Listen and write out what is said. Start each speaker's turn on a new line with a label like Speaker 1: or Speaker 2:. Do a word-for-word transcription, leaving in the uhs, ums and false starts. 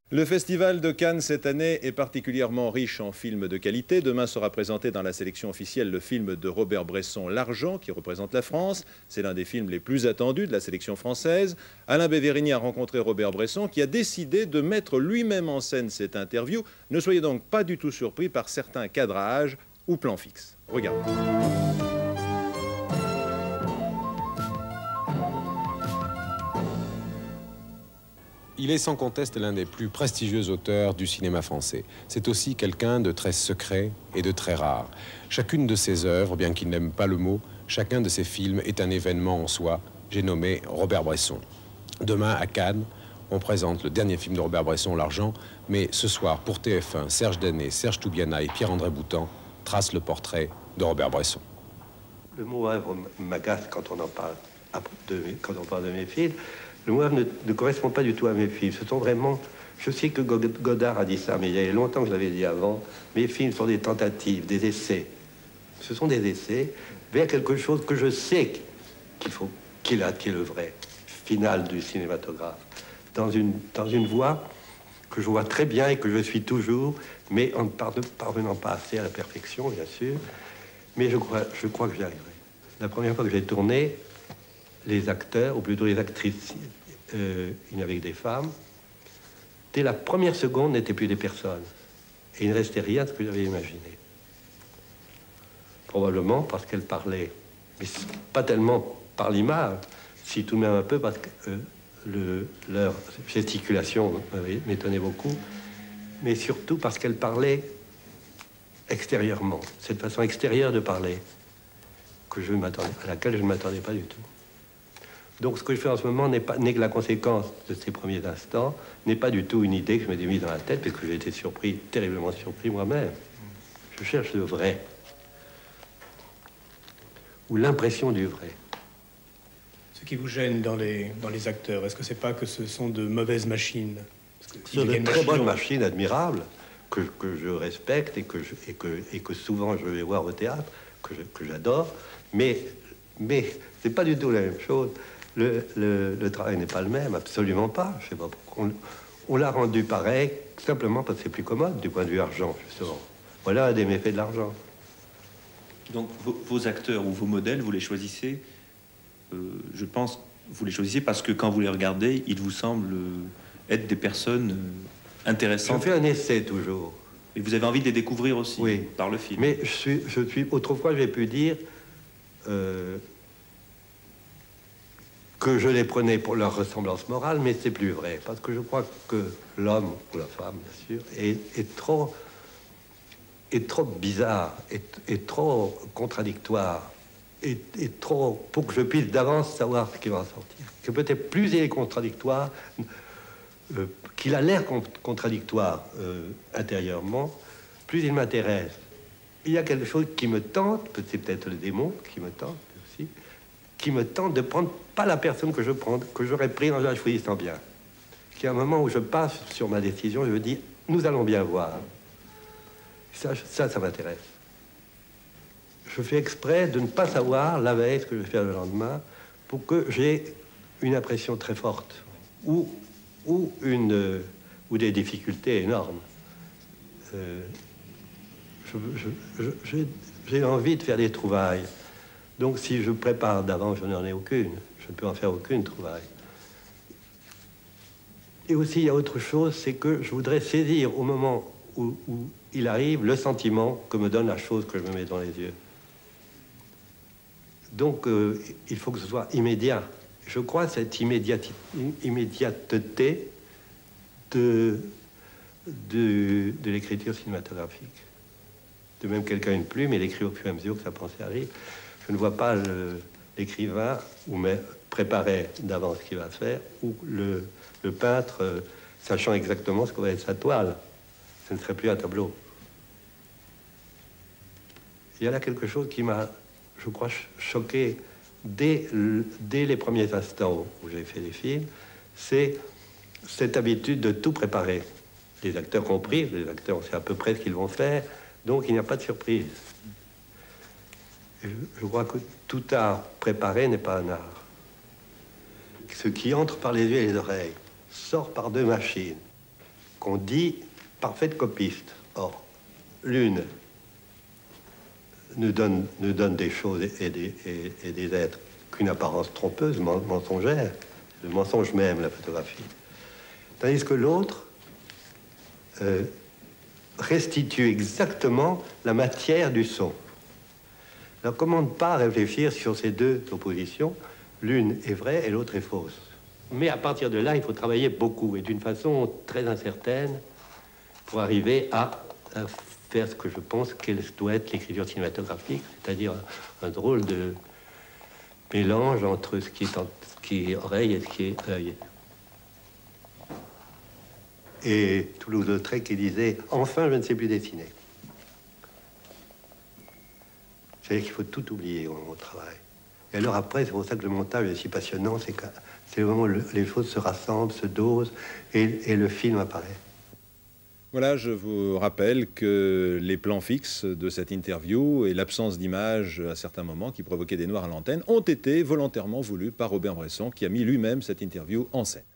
Speaker 1: Le Festival de Cannes cette année est particulièrement riche en films de qualité. Demain sera présenté dans la sélection officielle le film de Robert Bresson, L'Argent, qui représente la France. C'est l'un des films les plus attendus de la sélection française. Alain Bévérigny a rencontré Robert Bresson, qui a décidé de mettre lui-même en scène cette interview. Ne soyez donc pas du tout surpris par certains cadrages ou plans fixes. Regardez.
Speaker 2: Il est sans conteste l'un des plus prestigieux auteurs du cinéma français. C'est aussi quelqu'un de très secret et de très rare. Chacune de ses œuvres, bien qu'il n'aime pas le mot, chacun de ses films est un événement en soi. J'ai nommé Robert Bresson. Demain, à Cannes, on présente le dernier film de Robert Bresson, L'Argent, mais ce soir, pour T F un, Serge Danet, Serge Toubiana et Pierre-André Boutan tracent le portrait de Robert Bresson.
Speaker 3: Le mot œuvre m'agace quand on en parle, de, quand on parle de mes films. Le mot œuvre ne, ne correspond pas du tout à mes films. Ce sont vraiment... Je sais que Godard a dit ça, mais il y a longtemps que je l'avais dit avant. Mes films sont des tentatives, des essais. Ce sont des essais vers quelque chose que je sais qu'il faut, qu'il a, qui est le vrai final du cinématographe. Dans une, dans une voie que je vois très bien et que je suis toujours, mais en ne parvenant pas assez à la perfection, bien sûr. Mais je crois, je crois que j'y arriverai. La première fois que j'ai tourné, les acteurs, ou plutôt les actrices, euh, il n'y avait que des femmes, dès la première seconde, n'étaient plus des personnes. Et il ne restait rien de ce que j'avais imaginé. Probablement parce qu'elles parlaient, mais pas tellement par l'image, si tout de même un peu parce que euh, le, leur gesticulation m'étonnait beaucoup, mais surtout parce qu'elles parlaient extérieurement, cette façon extérieure de parler que je m'attendais, à laquelle je ne m'attendais pas du tout. Donc ce que je fais en ce moment n'est pas n'est que la conséquence de ces premiers instants, n'est pas du tout une idée que je m'étais mise dans la tête, parce que j'ai été surpris, terriblement surpris moi-même. Je cherche le vrai, ou l'impression du vrai.
Speaker 4: Ce qui vous gêne dans les, dans les acteurs, est-ce que c'est pas que ce sont de mauvaises machines?
Speaker 3: Ce sont de très bonnes machines admirables, que, que je respecte et que, je, et, que, et que souvent je vais voir au théâtre, que, je, que j'adore, mais, mais c'est pas du tout la même chose. Le, le, le travail n'est pas le même, absolument pas. Je sais pas pourquoi. On, on l'a rendu pareil, simplement parce que c'est plus commode du point de vue argent, justement. Voilà un des méfaits de l'argent.
Speaker 5: Donc vos, vos acteurs ou vos modèles, vous les choisissez, euh, je pense, vous les choisissez parce que quand vous les regardez, ils vous semblent être des personnes euh, intéressantes.
Speaker 3: Je fais un essai toujours.
Speaker 5: Et vous avez envie de les découvrir aussi,
Speaker 3: oui,
Speaker 5: par le film.
Speaker 3: Mais je suis, je suis autrefois, j'ai pu dire euh, que je les prenais pour leur ressemblance morale, mais c'est plus vrai, parce que je crois que l'homme, ou la femme, bien sûr, est, est trop, est trop bizarre, est, est trop contradictoire, est, est trop, pour que je puisse d'avance savoir ce qui va en sortir. Que peut-être plus il est contradictoire, euh, qu'il a l'air contradictoire euh, intérieurement, plus il m'intéresse. Il y a quelque chose qui me tente, c'est peut-être le démon qui me tente aussi, qui me tente de prendre pas la personne que je prends, que j'aurais pris en la choisissant bien. Qu'il y a un moment où je passe sur ma décision, je me dis, nous allons bien voir. Ça, ça, ça m'intéresse. Je fais exprès de ne pas savoir la veille ce que je vais faire le lendemain pour que j'ai une impression très forte ou, ou, une, euh, ou des difficultés énormes. Euh, j'ai envie de faire des trouvailles. Donc si je prépare d'avance, je n'en ai aucune. Je ne peux en faire aucune trouvaille. Et aussi, il y a autre chose, c'est que je voudrais saisir au moment où, où il arrive le sentiment que me donne la chose que je me mets dans les yeux. Donc euh, il faut que ce soit immédiat. Je crois à cette immédiati immédiateté de, de, de l'écriture cinématographique. De même, quelqu'un a une plume, il écrit au fur et à mesure que sa pensée arrive. Je ne vois pas l'écrivain ou mais préparer d'avance ce qu'il va faire, ou le, le peintre euh, sachant exactement ce que va être sa toile. Ce ne serait plus un tableau. Il y a là quelque chose qui m'a, je crois, choqué dès, dès les premiers instants où j'ai fait des films, c'est cette habitude de tout préparer. Les acteurs compris, les acteurs, on sait à peu près ce qu'ils vont faire, donc il n'y a pas de surprise. Je, je crois que tout art préparé n'est pas un art. Ce qui entre par les yeux et les oreilles sort par deux machines qu'on dit parfaite copiste. Or, l'une nous donne, nous donne des choses et des, et, et des êtres qu'une apparence trompeuse, mensongère. Le mensonge même, la photographie. Tandis que l'autre euh, restitue exactement la matière du son. Alors, comment ne pas réfléchir sur ces deux oppositions? L'une est vraie et l'autre est fausse. Mais à partir de là, il faut travailler beaucoup et d'une façon très incertaine pour arriver à, à faire ce que je pense qu'elle doit être l'écriture cinématographique, c'est-à-dire un, un drôle de mélange entre ce qui est, en, ce qui est oreille et ce qui est œil. Et Toulouse-Lautrec qui disait « Enfin, je ne sais plus dessiner ». C'est-à-dire qu'il faut tout oublier au, au travail. Et alors après, c'est pour ça que le montage est si passionnant, c'est que c'est le moment où le, les choses se rassemblent, se dosent, et, et le film apparaît.
Speaker 1: Voilà, je vous rappelle que les plans fixes de cette interview et l'absence d'images à certains moments qui provoquaient des noirs à l'antenne ont été volontairement voulus par Robert Bresson, qui a mis lui-même cette interview en scène.